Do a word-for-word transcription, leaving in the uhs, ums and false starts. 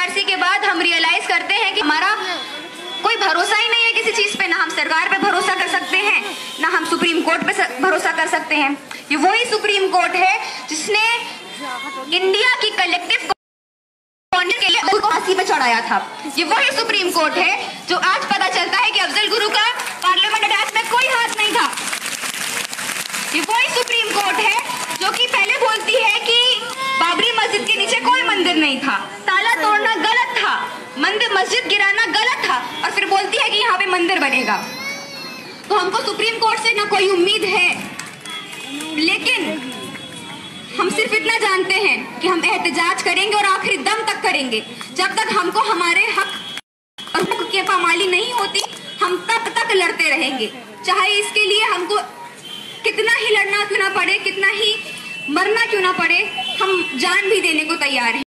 NRC के बाद हम रियलाइज करते हैं कि हमारा कोई भरोसा ही नहीं है किसी चीज पे। ना हम सरकार पे भरोसा कर सकते हैं, ना हम सुप्रीम कोर्ट पे भरोसा कर सकते हैं। ये वही सुप्रीम कोर्ट है जिसने इंडिया की कलेक्टिव के लिए को फांसी पे चढ़ाया था। ये वही सुप्रीम कोर्ट है जो आज पता चलता है कि अफजल गुरु का पार्लियामेंट अटैक में कोई हाथ नहीं था। ये वही सुप्रीम कोर्ट है जो कि पहले बोलती है कि बाबरी मस्जिद के नीचे कोई मंदिर नहीं था, ताला तोड़ना गलत था, मंदिर मस्जिद गिराना गलत था, और फिर बोलती है कि यहाँ पे मंदिर बनेगा। तो हमको सुप्रीम कोर्ट से ना कोई उम्मीद है, लेकिन हम सिर्फ इतना जानते हैं कि हम एहतजाज करेंगे और आखिरी दम तक करेंगे। जब तक हमको हमारे हक और हुकूक की पामाली नहीं होती, हम तब तक लड़ते रहेंगे। चाहे इसके लिए हमको कितना ही लड़ना क्यों ना पड़े, कितना ही मरना क्यों ना पड़े, हम जान भी देने को तैयार हैं।